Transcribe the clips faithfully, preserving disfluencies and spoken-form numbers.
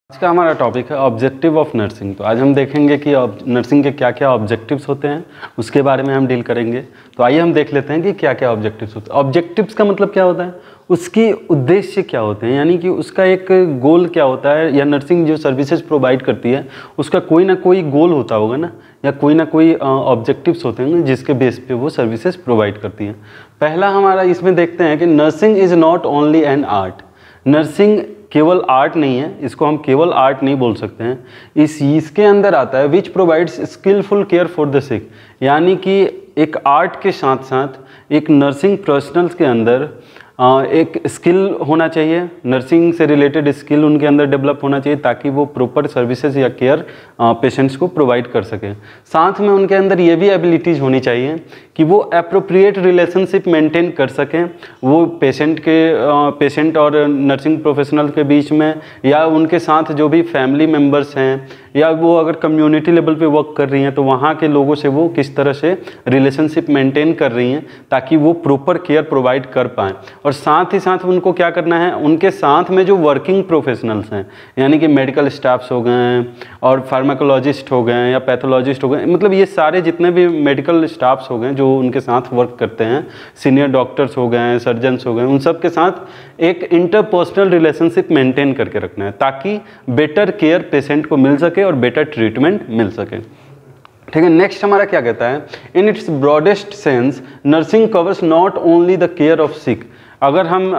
आज का हमारा टॉपिक है ऑब्जेक्टिव ऑफ नर्सिंग। तो आज हम देखेंगे कि नर्सिंग के क्या क्या ऑब्जेक्टिव्स होते हैं, उसके बारे में हम डील करेंगे। तो आइए हम देख लेते हैं कि क्या क्या ऑब्जेक्टिव्स होते हैं। ऑब्जेक्टिव्स का मतलब क्या होता है, उसकी उद्देश्य क्या होते हैं, यानी कि उसका एक गोल क्या होता है, या नर्सिंग जो सर्विसेज प्रोवाइड करती है उसका कोई ना कोई गोल होता होगा ना, या कोई ना कोई ऑब्जेक्टिव्स होते हैं जिसके बेस पे वो सर्विसेज प्रोवाइड करती हैं। पहला हमारा इसमें देखते हैं कि nursing is not only an art. Nursing केवल आर्ट नहीं है, इसको हम केवल आर्ट नहीं बोल सकते हैं। इस इसके अंदर आता है which provides skillful care for the sick, यानी कि एक आर्ट के साथ साथ एक नर्सिंग प्रोफेशनल्स के अंदर एक स्किल होना चाहिए, नर्सिंग से रिलेटेड स्किल उनके अंदर डेवलप होना चाहिए ताकि वो प्रॉपर सर्विसेज या केयर पेशेंट्स को प्रोवाइड कर सकें। साथ में उनके अंदर ये भी एबिलिटीज़ होनी चाहिए कि वो अप्रोप्रिएट रिलेशनशिप मेंटेन कर सकें, वो पेशेंट के पेशेंट और नर्सिंग प्रोफेशनल के बीच में, या उनके साथ जो भी फैमिली मेम्बर्स हैं, या वो अगर कम्युनिटी लेवल पे वर्क कर रही हैं तो वहाँ के लोगों से वो किस तरह से रिलेशनशिप मेंटेन कर रही हैं ताकि वो प्रॉपर केयर प्रोवाइड कर पाएँ। और साथ ही साथ उनको क्या करना है, उनके साथ में जो वर्किंग प्रोफेशनल्स हैं, यानी कि मेडिकल स्टाफ्स हो गए और फार्माकोलॉजिस्ट हो गए या पैथोलॉजिस्ट हो गए, मतलब ये सारे जितने भी मेडिकल स्टाफ्स हो गए जो उनके साथ वर्क करते हैं, सीनियर डॉक्टर्स हो गए, सर्जन्स हो गए, उन सब के साथ एक इंटरपर्सनल रिलेशनशिप मेंटेन करके रखना है ताकि बेटर केयर पेशेंट को मिल सके और बेटर ट्रीटमेंट मिल सके। ठीक है, नेक्स्ट हमारा क्या कहता है, in its broadest sense nursing covers not only the care of sick. अगर हम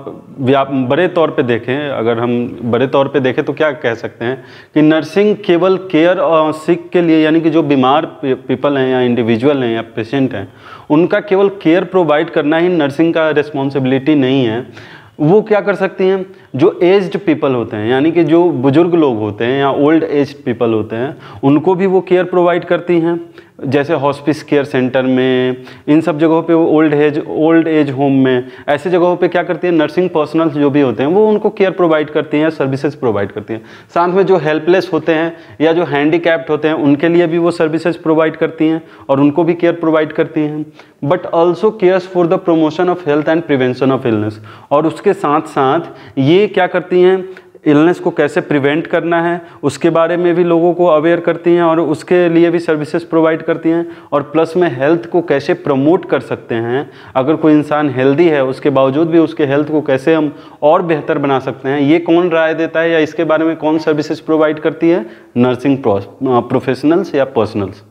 बड़े तौर पे देखें अगर हम बड़े तौर पे देखें तो क्या कह सकते हैं कि नर्सिंग केवल केयर और सिक के लिए, यानी कि जो बीमार पीपल हैं या इंडिविजुअल हैं या पेशेंट हैं, उनका केवल केयर प्रोवाइड करना ही नर्सिंग का रिस्पॉन्सिबिलिटी नहीं है। वो क्या कर सकती हैं, जो एज्ड पीपल होते हैं, यानी कि जो बुजुर्ग लोग होते हैं या ओल्ड एज पीपल होते हैं, उनको भी वो केयर प्रोवाइड करती हैं। जैसे हॉस्पिस केयर सेंटर में, इन सब जगहों पे वो old age old age home में, ऐसे जगहों पे क्या करती है नर्सिंग पर्सनल्स जो भी होते हैं वो उनको केयर प्रोवाइड करती हैं, सर्विसेज प्रोवाइड करती हैं। साथ में जो हेल्पलेस होते हैं या जो हैंडीकैप्ड होते हैं उनके लिए भी वो सर्विसेज प्रोवाइड करती हैं और उनको भी केयर प्रोवाइड करती हैं। But also cares for the promotion of health and prevention of illness, और उसके साथ साथ ये क्या करती हैं, इलनेस को कैसे प्रिवेंट करना है उसके बारे में भी लोगों को अवेयर करती हैं और उसके लिए भी सर्विसेज प्रोवाइड करती हैं। और प्लस में हेल्थ को कैसे प्रमोट कर सकते हैं, अगर कोई इंसान हेल्दी है उसके बावजूद भी उसके हेल्थ को कैसे हम और बेहतर बना सकते हैं, ये कौन राय देता है या इसके बारे में कौन सर्विसेज प्रोवाइड करती है, नर्सिंग प्रोफेशनल्स या पर्सनल्स।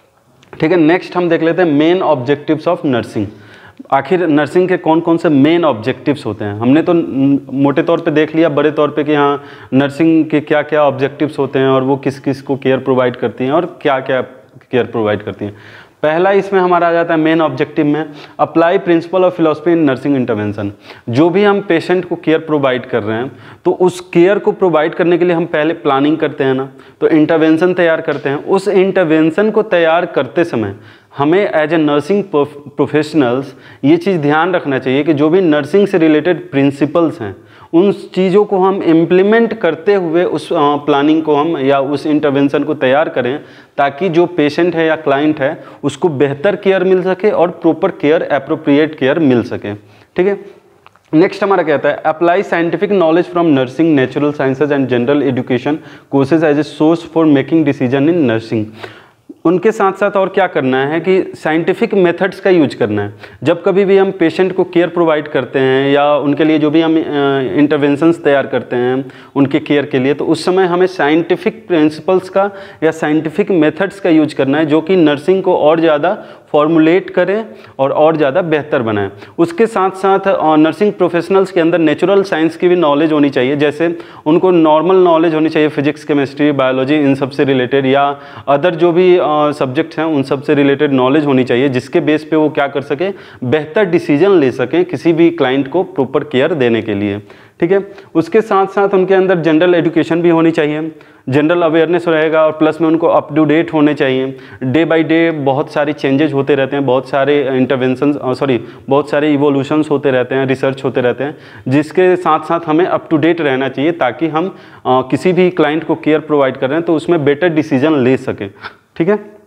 ठीक है, नेक्स्ट हम देख लेते हैं मेन ऑब्जेक्टिव्स ऑफ नर्सिंग। आखिर नर्सिंग के कौन कौन से मेन ऑब्जेक्टिव्स होते हैं। हमने तो मोटे तौर पे देख लिया बड़े तौर पे कि हाँ नर्सिंग के क्या क्या ऑब्जेक्टिव्स होते हैं और वो किस किस को केयर प्रोवाइड करती हैं और क्या क्या केयर प्रोवाइड करती हैं। पहला इसमें हमारा आ जाता है मेन ऑब्जेक्टिव में, apply principal of philosophy in nursing intervention. जो भी हम पेशेंट को केयर प्रोवाइड कर रहे हैं तो उस केयर को प्रोवाइड करने के लिए हम पहले प्लानिंग करते हैं ना, तो इंटरवेंशन तैयार करते हैं। उस इंटरवेंशन को तैयार करते समय हमें एज ए नर्सिंग प्रोफेशनल्स ये चीज़ ध्यान रखना चाहिए कि जो भी नर्सिंग से रिलेटेड प्रिंसिपल्स हैं उन चीज़ों को हम इम्प्लीमेंट करते हुए उस प्लानिंग को हम या उस इंटरवेंशन को तैयार करें ताकि जो पेशेंट है या क्लाइंट है उसको बेहतर केयर मिल सके और प्रॉपर केयर एप्रोप्रिएट केयर मिल सके। ठीक है, नेक्स्ट हमारा कहता है apply scientific knowledge from nursing, natural sciences and general education courses as a source for making decision in nursing. उनके साथ साथ और क्या करना है कि साइंटिफिक मेथड्स का यूज करना है। जब कभी भी हम पेशेंट को केयर प्रोवाइड करते हैं या उनके लिए जो भी हम इंटरवेंशंस तैयार करते हैं उनके केयर के लिए, तो उस समय हमें साइंटिफिक प्रिंसिपल्स का या साइंटिफिक मेथड्स का यूज करना है जो कि नर्सिंग को और ज़्यादा फॉर्मुलेट करें और और ज़्यादा बेहतर बनाएं। उसके साथ साथ नर्सिंग प्रोफेशनल्स के अंदर नेचुरल साइंस की भी नॉलेज होनी चाहिए, जैसे उनको नॉर्मल नॉलेज होनी चाहिए फिजिक्स, केमिस्ट्री, बायोलॉजी, इन सब से रिलेटेड, या अदर जो भी सब्जेक्ट्स हैं उन सब से रिलेटेड नॉलेज होनी चाहिए जिसके बेस पे वो क्या कर सकें, बेहतर डिसीजन ले सकें किसी भी क्लाइंट को प्रॉपर केयर देने के लिए। ठीक है, उसके साथ साथ उनके अंदर जनरल एजुकेशन भी होनी चाहिए, जनरल अवेयरनेस रहेगा और प्लस में उनको अप टू डेट होने चाहिए। डे बाय डे बहुत सारे चेंजेस होते रहते हैं, बहुत सारे इंटरवेंशंस सॉरी बहुत सारे इवोल्यूशंस होते रहते हैं, रिसर्च होते रहते हैं, जिसके साथ साथ हमें अप टू डेट रहना चाहिए ताकि हम आ, किसी भी क्लाइंट को केयर प्रोवाइड कर रहे हैं तो उसमें बेटर डिसीजन ले सकें। ठीक है,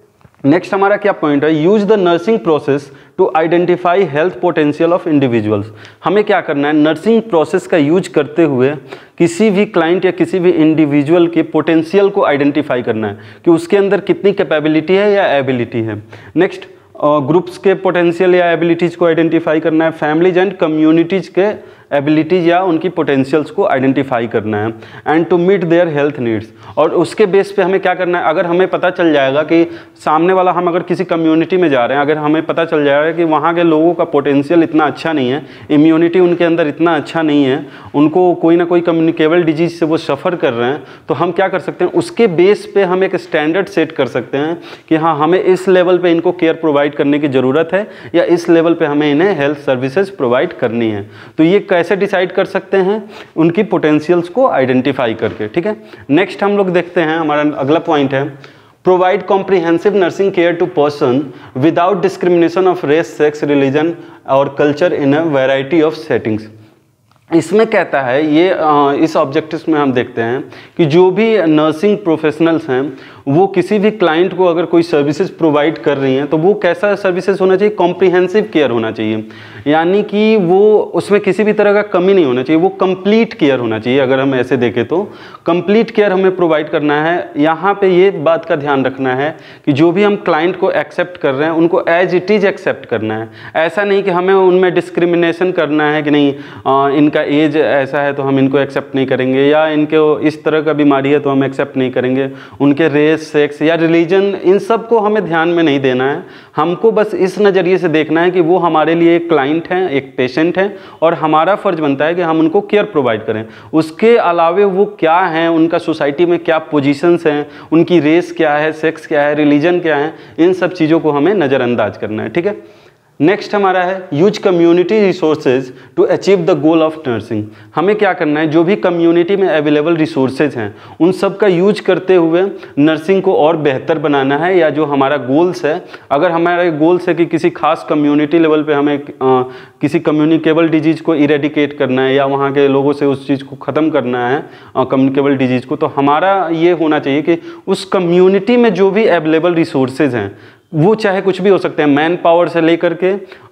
नेक्स्ट हमारा क्या पॉइंट है, use the nursing process to identify health potential of individuals. हमें क्या करना है, नर्सिंग प्रोसेस का यूज करते हुए किसी भी क्लाइंट या किसी भी इंडिविजुअल के पोटेंशियल को आइडेंटिफाई करना है कि उसके अंदर कितनी कैपेबिलिटी है या एबिलिटी है। नेक्स्ट ग्रुप्स के पोटेंशियल या एबिलिटीज़ को आइडेंटिफाई करना है। फैमिलीज एंड कम्युनिटीज़ के एबिलिटीज़ या उनकी पोटेंशियल्स को आइडेंटिफाई करना है and to meet their health needs. और उसके बेस पे हमें क्या करना है, अगर हमें पता चल जाएगा कि सामने वाला, हम अगर किसी कम्युनिटी में जा रहे हैं, अगर हमें पता चल जाएगा कि वहाँ के लोगों का पोटेंशियल इतना अच्छा नहीं है, इम्यूनिटी उनके अंदर इतना अच्छा नहीं है, उनको कोई ना कोई कम्युनिकेबल डिजीज़ से वो सफ़र कर रहे हैं, तो हम क्या कर सकते हैं, उसके बेस पे हम एक स्टैंडर्ड सेट कर सकते हैं कि हाँ, हमें इस लेवल पे इनको केयर प्रोवाइड करने की ज़रूरत है या इस लेवल पे हमें इन्हें हेल्थ सर्विसेज प्रोवाइड करनी है। तो ये कैसे डिसाइड कर सकते हैं, उनकी पोटेंशियल्स को आइडेंटिफाई करके। ठीक है, नेक्स्ट हम लोग देखते हैं, हमारा अगला पॉइंट है provide comprehensive nursing care to person without discrimination of race, sex, religion और culture in a variety of settings. इसमें कहता है ये इस ऑब्जेक्टिव्स में हम देखते हैं कि जो भी नर्सिंग प्रोफेशनल्स हैं वो किसी भी क्लाइंट को अगर कोई सर्विसेज प्रोवाइड कर रही हैं तो वो कैसा सर्विसेज होना चाहिए, कॉम्प्रिहेंसिव केयर होना चाहिए, यानी कि वो उसमें किसी भी तरह का कमी नहीं होना चाहिए, वो कंप्लीट केयर होना चाहिए। अगर हम ऐसे देखें तो कंप्लीट केयर हमें प्रोवाइड करना है। यहाँ पे ये बात का ध्यान रखना है कि जो भी हम क्लाइंट को एक्सेप्ट कर रहे हैं उनको एज इट इज़ एक्सेप्ट करना है। ऐसा नहीं कि हमें उनमें डिस्क्रिमिनेशन करना है कि नहीं आ, इनका एज ऐसा है तो हम इनको एक्सेप्ट नहीं करेंगे, या इनको इस तरह का बीमारी है तो हम एक्सेप्ट नहीं करेंगे, उनके रेस, सेक्स या रिलीजन, इन सब को हमें ध्यान में नहीं देना है। हमको बस इस नज़रिए से देखना है कि वो हमारे लिए एक क्लाइंट हैं, एक पेशेंट हैं, और हमारा फ़र्ज बनता है कि हम उनको केयर प्रोवाइड करें। उसके अलावे वो क्या हैं, उनका सोसाइटी में क्या पोजीशंस हैं, उनकी रेस क्या है, सेक्स क्या है, रिलीजन क्या है, इन सब चीज़ों को हमें नज़रअंदाज करना है। ठीक है, नेक्स्ट हमारा है use community resources to achieve the goal of nursing. हमें क्या करना है, जो भी कम्युनिटी में अवेलेबल रिसोर्सेज हैं उन सब का यूज करते हुए नर्सिंग को और बेहतर बनाना है, या जो हमारा गोल्स है, अगर हमारा गोल्स है कि किसी खास कम्युनिटी लेवल पे हमें आ, किसी कम्युनिकेबल डिजीज़ को इरेडिकेट करना है या वहाँ के लोगों से उस चीज़ को ख़त्म करना है, कम्युनिकेबल डिजीज़ को, तो हमारा ये होना चाहिए कि उस कम्युनिटी में जो भी अवेलेबल रिसोर्सेज हैं वो चाहे कुछ भी हो सकते हैं, मैन पावर से लेकर के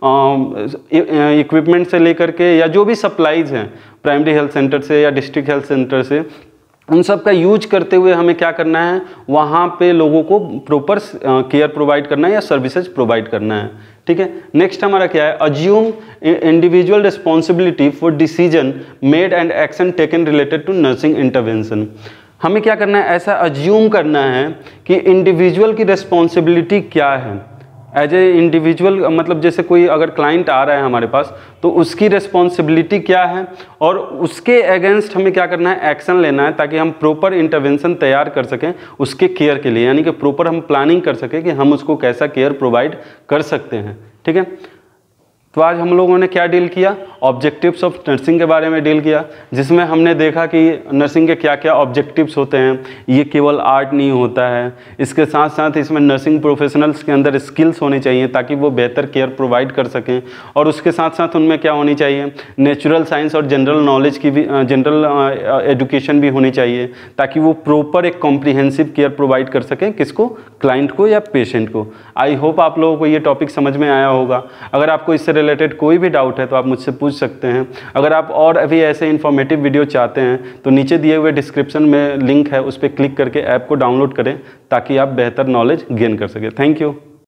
इक्विपमेंट से लेकर के, या जो भी सप्लाईज हैं प्राइमरी हेल्थ सेंटर से या डिस्ट्रिक्ट हेल्थ सेंटर से, उन सब का यूज करते हुए हमें क्या करना है, वहाँ पे लोगों को प्रॉपर केयर प्रोवाइड करना है या सर्विसेज प्रोवाइड करना है। ठीक है, नेक्स्ट हमारा क्या है, assume individual responsibility for decision made and action taken related to nursing intervention. हमें क्या करना है, ऐसा अज्यूम करना है कि इंडिविजुअल की रिस्पॉन्सिबिलिटी क्या है। एज ए इंडिविजुअल, मतलब जैसे कोई अगर क्लाइंट आ रहा है हमारे पास तो उसकी रिस्पॉन्सिबिलिटी क्या है, और उसके अगेंस्ट हमें क्या करना है, एक्शन लेना है, ताकि हम प्रॉपर इंटरवेंशन तैयार कर सकें उसके केयर के लिए, यानी कि प्रॉपर हम प्लानिंग कर सकें कि हम उसको कैसा केयर प्रोवाइड कर सकते हैं। ठीक है, तो आज हम लोगों ने क्या डील किया, ऑब्जेक्टिव्स ऑफ नर्सिंग के बारे में डील किया, जिसमें हमने देखा कि नर्सिंग के क्या क्या ऑब्जेक्टिव्स होते हैं। ये केवल आर्ट नहीं होता है, इसके साथ साथ इसमें नर्सिंग प्रोफेशनल्स के अंदर स्किल्स होनी चाहिए ताकि वो बेहतर केयर प्रोवाइड कर सकें, और उसके साथ साथ उनमें क्या होनी चाहिए, नेचुरल साइंस और जनरल नॉलेज की भी, जनरल एजुकेशन भी होनी चाहिए, ताकि वो प्रॉपर एक कॉम्प्रिहेंसिव केयर प्रोवाइड कर सकें, किसको, क्लाइंट को या पेशेंट को। आई होप आप लोगों को ये टॉपिक समझ में आया होगा। अगर आपको इससे रिलेटेड कोई भी डाउट है तो आप मुझसे पूछ सकते हैं। अगर आप और अभी ऐसे इन्फॉर्मेटिव वीडियो चाहते हैं तो नीचे दिए हुए डिस्क्रिप्शन में लिंक है, उस पर क्लिक करके ऐप को डाउनलोड करें ताकि आप बेहतर नॉलेज गेन कर सकें। Thank you.